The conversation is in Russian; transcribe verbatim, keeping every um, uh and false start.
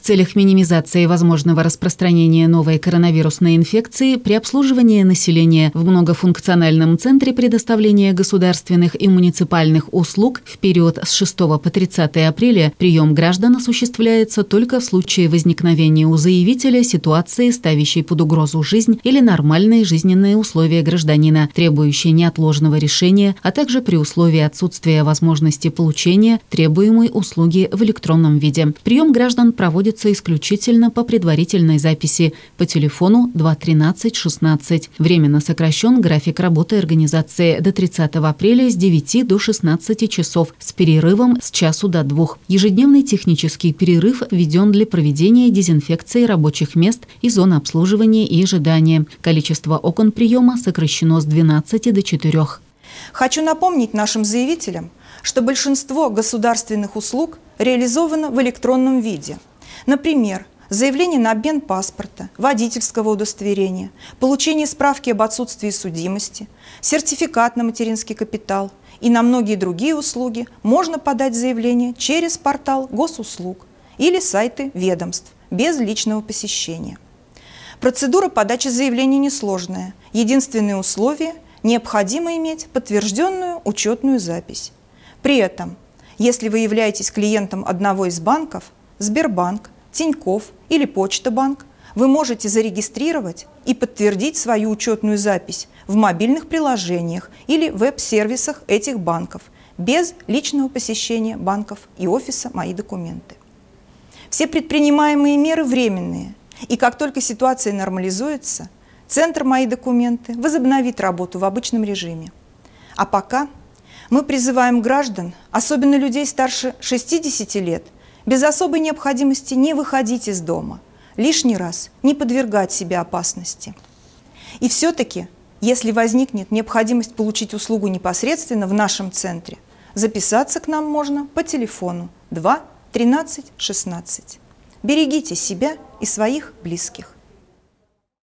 целях минимизации возможного распространения новой коронавирусной инфекции при обслуживании населения в многофункциональном центре предоставления государственных и муниципальных услуг в период с шестого по тридцатое апреля прием граждан осуществляется только в случае возникновения у заявителя ситуации, ставящей под угрозу жизнь или нормальные жизненные условия гражданина, требующие неотложного решения, а также при условии отсутствия возможности получения требуемой услуги в электронном виде. Прием граждан проводится исключительно по предварительной записи по телефону два тринадцать шестнадцать. Временно сокращен график работы организации до тридцатого апреля с девяти до шестнадцати часов с перерывом с часу до двух. Ежедневный технический перерыв введен для проведения дезинфекции рабочих мест и зон обслуживания и ожидания. Количество окон приема сокращено с двенадцати до четырёх. Хочу напомнить нашим заявителям, что большинство государственных услуг реализовано в электронном виде. Например, заявление на обмен паспорта, водительского удостоверения, получение справки об отсутствии судимости, сертификат на материнский капитал и на многие другие услуги можно подать заявление через портал госуслуг или сайты ведомств без личного посещения. Процедура подачи заявления несложная. Единственное условие – необходимо иметь подтвержденную учетную запись. При этом, если вы являетесь клиентом одного из банков – Сбербанк, Тинькофф или Почта Банк, вы можете зарегистрировать и подтвердить свою учетную запись в мобильных приложениях или веб-сервисах этих банков без личного посещения банков и офиса «Мои документы». Все предпринимаемые меры временные, и как только ситуация нормализуется, Центр «Мои документы» возобновит работу в обычном режиме. А пока мы призываем граждан, особенно людей старше шестидесяти лет, без особой необходимости не выходить из дома, лишний раз не подвергать себя опасности. И все-таки, если возникнет необходимость получить услугу непосредственно в нашем центре, записаться к нам можно по телефону два тринадцать шестнадцать. Берегите себя и своих близких.